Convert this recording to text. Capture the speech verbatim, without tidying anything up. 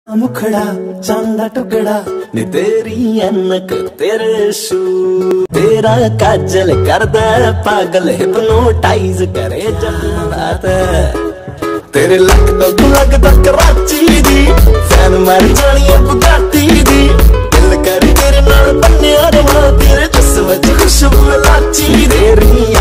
मुखड़ा चांदा टुकड़ा नी तेरी अनक तेरे शू तेरा काजल करदा पागल हिप्नोटाइज करे जन्नत तेरे लक तो लगदा कराची दी फैन मार जानी है बुगाटी दी दिल कर तेरे नाल बन्ने अरमां तेरे जिस्म च खुशबू लाची तेरी